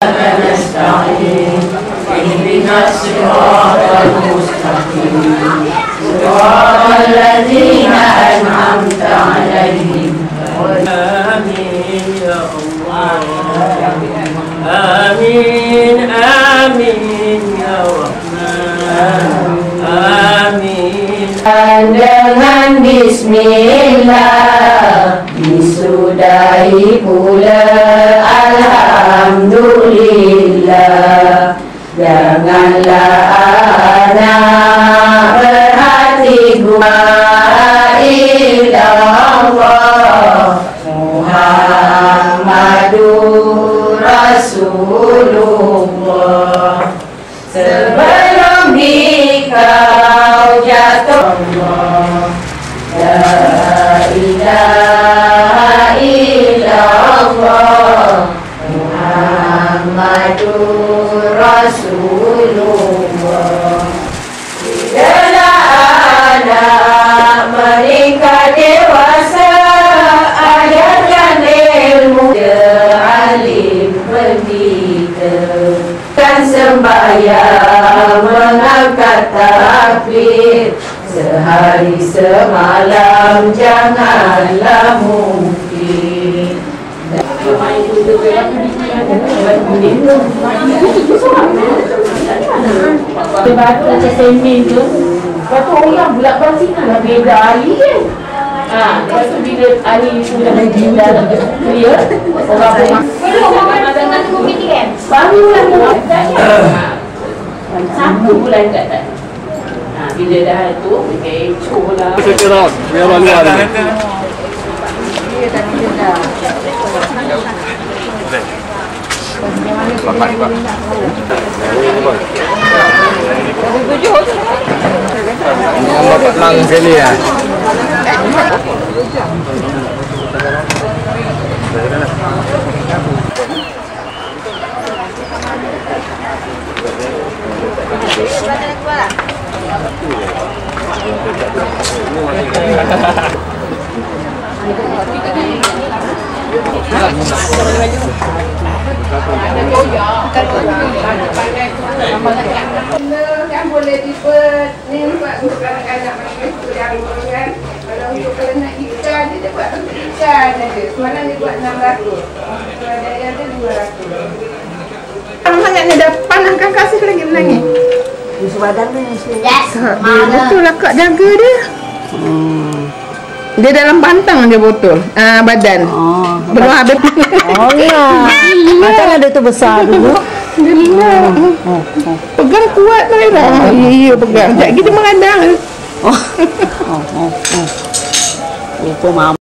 نستعين اهدنا الصراط المستقيم صراط الذين أنعمت عليهم آمين يا الله آمين آمين يا رحمن آمين. Dengan bismillah disudahi pula alhamdulillah. Janganlah anak berhati gua illallah Muhammadur Rasulullah. Sebelum dikau jatuh La ilaha illallah Muhammadur Rasulullah. Bila anak mereka dewasa ajarkan ilmu alim pendeta kan sembahyang mengangkat takbir sehari semalam janganlah mungkin. Sebab macam semen tu, lepas tu orang pula bersina lah beda hari kan. Lepas tu bila hari sudah dah clear, orang pun belum orang tengah tunggu meeting kan? Barulah buat satu bulan kat tak. Bila dah tu, kecoh lah. Saya kira biar luar ni. Selamat juga. Ini dapat lang sekali ya. Kan boleh dibuat ni buat untuk anak-anak mereka yang kan. Kalau untuk nak ikan dia buat untuk ikan ada. Semalam dia buat 600. Ada yang ada 200. Sangat ni dah panahkan kasih lagi menangis. Susu badan ni. Yes. Betul lah kak jaga dia. Dia dalam pantang dia botol. Badan. Belum habis. Oh ya. Macam ada tu besar dulu. Pegang kuat lah dah. Iya pegang. Sekejap kita mengadang. Itu mama.